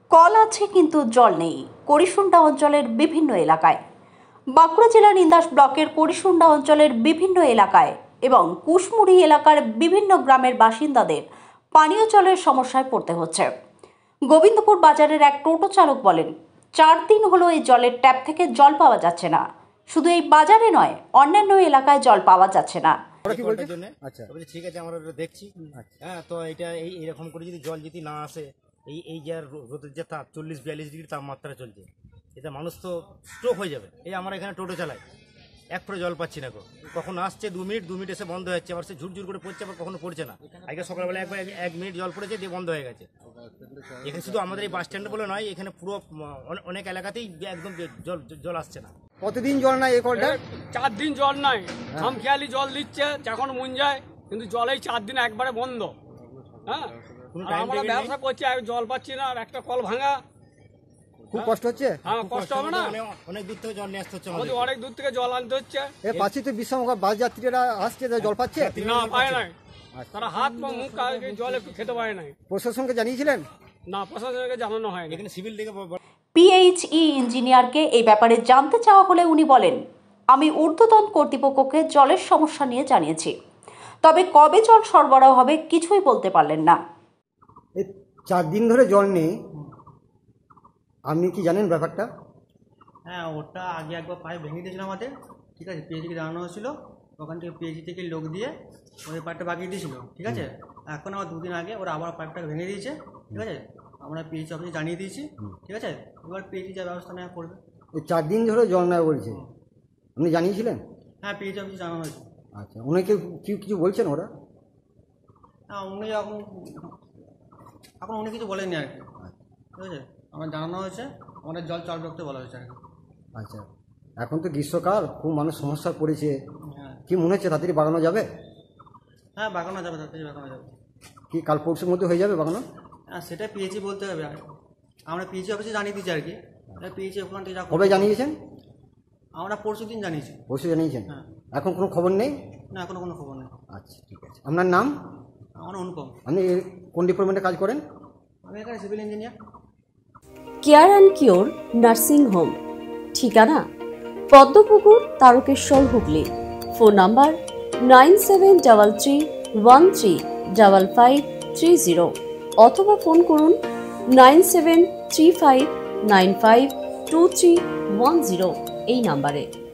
Call আছে কিন্তু জল নেই করিসুন্ডা অঞ্চলের বিভিন্ন এলাকায়। বাঁকুড়া জেলার ইন্দাস ব্লকের করিসুন্ডা অঞ্চলের বিভিন্ন এলাকায় এবং কুশমুড়ি এলাকার বিভিন্ন গ্রামের বাসিন্দাদের পানীয় জলের সমস্যায় পড়তে হচ্ছে। গোবিন্দপুর বাজারের এক টোটো চালক বলেন, 4 দিন হলো এই জলের ট্যাপ থেকে জল পাওয়া যাচ্ছে না। শুধু এই বাজারে নয়, অন্যান্য এলাকায় জল পাওয়া যাচ্ছে না। আচ্ছা ঠিক আছে, আমরা দেখছি। হ্যাঁ, তো এটা এইরকম করে যদি জল যদি না আসে, এই যে রোদের যে তাপ 40-42 ডিগ্রি তাপমাত্রা চলছে, এটা মানুষ তো স্ট্রোক হয়ে যাবে। এই আমরা এখানে টোটো চালাই, এক ফোঁটা জল পাচ্ছি না। কখন আসছে 2 মিনিট এসে বন্ধ হয়ে যাচ্ছে, আবার সে ঝুরঝুর করে পড়ছে, আবার কখনো পড়ছে না। আজকে সকালবেলা একবার 1 মিনিট জল পড়েছে, দিয়ে বন্ধ হয়ে গেছে। এখানে শুধু আমাদের এই বাস স্ট্যান্ডে বলে নয়, এখানে পুরো অনেক এলাকাতেই একদম জল আসছে না। কতদিন জল নাই? 4 দিন জল নাই, খামখেয়ালি জল দিচ্ছে যখন মন যায়, কিন্তু জল এই 4 দিন একবারে বন্ধ। হ্যাঁ, আমরা ব্যবসা করছি, জল পাচ্ছি না, আর একটা কল ভাঙা। খুব কষ্ট হচ্ছে। হ্যাঁ, কষ্ট হবে না? অনেক দূর থেকে জল নিয়ে আসতে হচ্ছে, অনেক দূর থেকে জল আনতে হচ্ছে। পাচ্ছি তো বিশ্রাম, বাস যাত্রীরা আসছে, জল পাচ্ছে না, পায় নাই। তারা হাত মুখ জল একটু খেতে পারে নাই। প্রশাসনকে জানিয়েছিলেন? না, প্রশাসনকে জানানো হয়নি। এখানে সিভিল থেকে পিএইচই ইঞ্জিনিয়ারকে এই ব্যাপারে জানতে চাওয়া হলে উনি বলেন, আমি ঊর্ধ্বতন কর্তৃপক্ষকে জলের সমস্যা নিয়ে জানিয়েছি, তবে কবে জল সরবরাহ হবে কিছুই বলতে পারলেন না। 4 দিন ধরে জল নেই, আপনি কি জানেন ব্যাপারটা? হ্যাঁ, ওটা আগে একবার পাইপ ভেঙে দিয়েছিল আমাদের, ঠিক আছে। পিএইচকে জানানো হয়েছিল, ওখান থেকে পিএইচি থেকে লোক দিয়ে ওই পাইপটা বাগিয়ে দিয়েছিল, ঠিক আছে। এখন আবার 2 দিন আগে ওরা আবার পাইপটা ভেঙে দিয়েছে, ঠিক আছে। আমরা পিএইচি অফিসে জানিয়ে দিয়েছি, ঠিক আছে। এবার পিএইচি যা ব্যবস্থা নেওয়া করবে। 4 দিন ধরে জল নেই বলছে, আপনি জানিয়েছিলেন? হ্যাঁ, পিএইচি অফিসে জানানো হয়েছে। আচ্ছা, উনাকে কিছু বলছেন ওরা? হ্যাঁ, উনি এখন উনি কিছু বলেননি আর কি, ঠিক আছে। আমার জানানো হয়েছে, আমাদের জল চালু রাখতে বলা হয়েছে আর কি। আচ্ছা, এখন তো গ্রীষ্মকাল, খুব মানুষ সমস্যা পড়েছে। হ্যাঁ, কি মনে হচ্ছে তাড়াতাড়ি বাগানো যাবে? হ্যাঁ, বাগানো যাবে, তাড়াতাড়ি বাগানো যাবে। কি কাল পরশুর মধ্যে হয়ে যাবে বাগানো? হ্যাঁ, সেটা পিএইচি বলতে হবে। আমরা পিএইচি অফিসে জানিয়ে দিচ্ছি আর কি। পিএইচি ওখান থেকে কবে জানিয়েছেন? আমরা পরশু দিন জানিয়েছি। পরশু জানিয়েছেন? হ্যাঁ। এখন কোনো খবর নেই? না, এখনো কোনো খবর নেই। আচ্ছা, ঠিক আছে। আপনার নাম? আমার অনুপম। আপনি কোন ডিপার্টমেন্টে কাজ করেন? আমি এখানে civil engineer. Care and cure nursing home, ঠিকানা পদ্মপুকুর, তারকেশ্বর, হুগলি। ফোন নাম্বার 9733135530 অথবা ফোন করুন 9735952310 এই নাম্বারে।